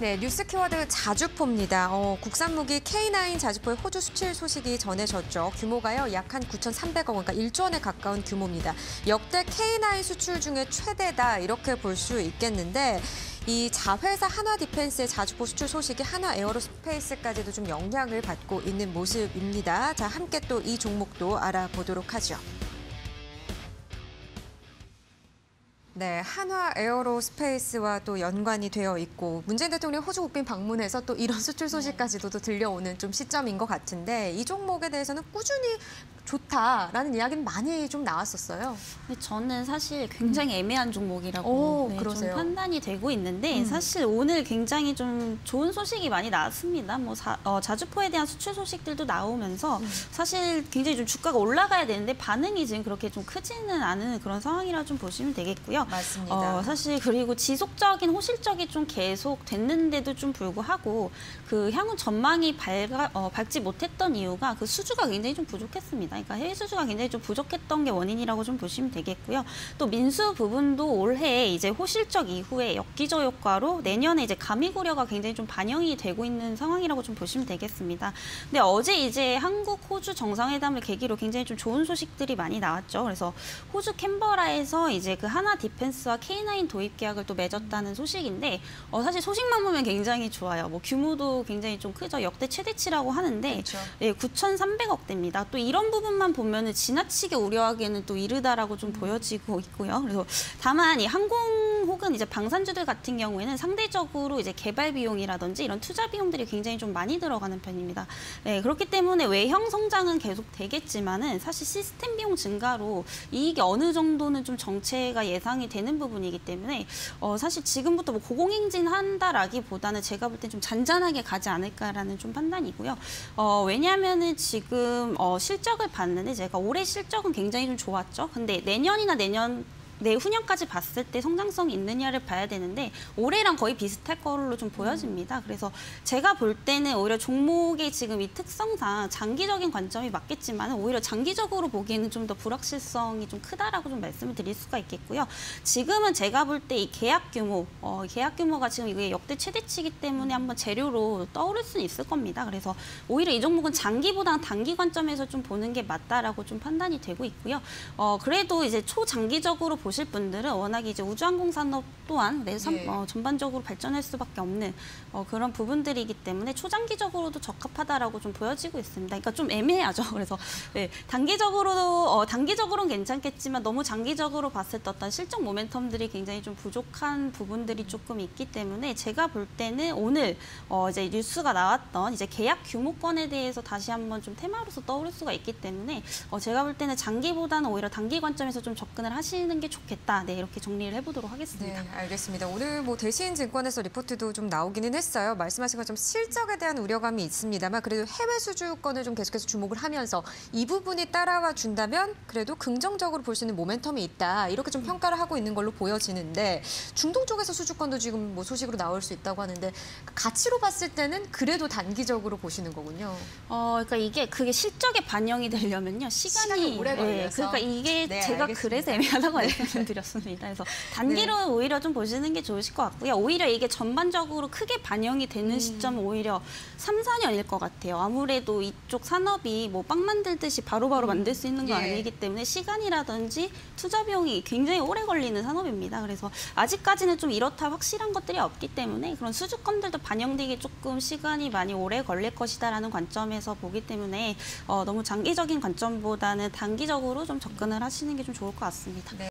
네, 뉴스 키워드 자주포입니다. 국산 무기 K9 자주포의 호주 수출 소식이 전해졌죠. 규모가요, 약 한 9,300억 원, 그러니까 1조 원에 가까운 규모입니다. 역대 K9 수출 중에 최대다, 이렇게 볼 수 있겠는데, 이 자회사 한화디펜스의 자주포 수출 소식이 한화에어로스페이스까지도 좀 영향을 받고 있는 모습입니다. 자, 함께 또 이 종목도 알아보도록 하죠. 네, 한화에어로스페이스와 또 연관이 되어 있고 문재인 대통령이 호주 국빈 방문해서 또 이런 수출 소식까지도 또 들려오는 좀 시점인 것 같은데 이 종목에 대해서는 꾸준히 좋다라는 이야기는 많이 좀 나왔었어요. 저는 사실 굉장히 애매한 종목이라고 좀 판단이 되고 있는데 사실 오늘 굉장히 좀 좋은 소식이 많이 나왔습니다. 뭐 자주포에 대한 수출 소식들도 나오면서 사실 굉장히 좀 주가가 올라가야 되는데 반응이 지금 그렇게 좀 크지는 않은 그런 상황이라 좀 보시면 되겠고요. 맞습니다. 사실 그리고 지속적인 호실적이 좀 계속 됐는데도 좀 불구하고 그 향후 전망이 밝지 못했던 이유가 그 수주가 굉장히 좀 부족했습니다. 그러니까 해외 수주가 굉장히 좀 부족했던 게 원인이라고 좀 보시면 되겠고요. 또 민수 부분도 올해 이제 호실적 이후에 역기저 효과로 내년에 이제 가미 고려가 굉장히 좀 반영이 되고 있는 상황이라고 좀 보시면 되겠습니다. 근데 어제 이제 한국 호주 정상회담을 계기로 굉장히 좀 좋은 소식들이 많이 나왔죠. 그래서 호주 캔버라에서 이제 그 한화 디펜스와 K9 도입 계약을 또 맺었다는 소식인데 사실 소식만 보면 굉장히 좋아요. 뭐 규모도 굉장히 좀 크죠. 역대 최대치라고 하는데 그렇죠. 예, 9,300억대입니다. 또 이런 부분만 보면은 지나치게 우려하기에는 또 이르다라고 좀 보여지고 있고요. 그래서 다만 이 항공 혹은 이제 방산주들 같은 경우에는 상대적으로 이제 개발 비용이라든지 이런 투자 비용들이 굉장히 좀 많이 들어가는 편입니다. 네, 그렇기 때문에 외형 성장은 계속 되겠지만은 사실 시스템 비용 증가로 이익이 어느 정도는 좀 정체가 예상이 되는 부분이기 때문에 사실 지금부터 뭐 고공행진한다라기보다는 제가 볼 땐 좀 잔잔하게 가지 않을까라는 좀 판단이고요. 왜냐하면은 지금 실적을 봤는데 제가 올해 실적은 굉장히 좀 좋았죠. 근데 내년이나 내후년까지 봤을 때 성장성이 있느냐를 봐야 되는데 올해랑 거의 비슷할 걸로 좀 보여집니다. 그래서 제가 볼 때는 오히려 종목의 지금 이 특성상 장기적인 관점이 맞겠지만 오히려 장기적으로 보기에는 좀 더 불확실성이 좀 크다라고 좀 말씀을 드릴 수가 있겠고요. 지금은 제가 볼 때 이 계약 규모가 지금 이게 역대 최대치이기 때문에 한번 재료로 떠오를 수는 있을 겁니다. 그래서 오히려 이 종목은 장기보다는 단기 관점에서 좀 보는 게 맞다라고 좀 판단이 되고 있고요. 그래도 이제 초장기적으로 보실 분들은 워낙에 이제 우주항공 산업 또한 전반적으로 발전할 수밖에 없는 그런 부분들이기 때문에 초장기적으로도 적합하다라고 좀 보여지고 있습니다. 그러니까 좀 애매하죠. 그래서 네, 단기적으로는 괜찮겠지만 너무 장기적으로 봤을 때 어떤 실적 모멘텀들이 굉장히 좀 부족한 부분들이 조금 있기 때문에 제가 볼 때는 오늘 이제 뉴스가 나왔던 이제 계약 규모권에 대해서 다시 한번 좀 테마로서 떠오를 수가 있기 때문에 제가 볼 때는 장기보다는 오히려 단기 관점에서 좀 접근을 하시는 게 좋겠다. 네, 이렇게 정리를 해보도록 하겠습니다. 네, 알겠습니다. 오늘 뭐 대신증권에서 리포트도 좀 나오기는 했어요. 말씀하신 것처럼 실적에 대한 우려감이 있습니다만 그래도 해외 수주권을 좀 계속해서 주목을 하면서 이 부분이 따라와 준다면 그래도 긍정적으로 볼 수 있는 모멘텀이 있다. 이렇게 좀 평가를 하고 있는 걸로 보여지는데 중동 쪽에서 수주권도 지금 뭐 소식으로 나올 수 있다고 하는데 가치로 봤을 때는 그래도 단기적으로 보시는 거군요. 그러니까 그게 실적에 반영이 되려면요. 시간이 오래 걸려서. 그러니까 이게 제가 알겠습니다. 그래서 애매하다고 말씀드렸습니다. 그래서 단기로 오히려 좀 보시는 게 좋으실 것 같고요. 오히려 이게 전반적으로 크게 반영이 되는 시점은 오히려 3, 4년일 것 같아요. 아무래도 이쪽 산업이 뭐 빵 만들듯이 바로바로 만들 수 있는 건 아니기 때문에 시간이라든지 투자 비용이 굉장히 오래 걸리는 산업입니다. 그래서 아직까지는 좀 이렇다 확실한 것들이 없기 때문에 그런 수주권들도 반영되기 조금 시간이 많이 오래 걸릴 것이다라는 관점에서 보기 때문에 너무 장기적인 관점보다는 단기적으로 좀 접근을 하시는 게 좀 좋을 것 같습니다. 네.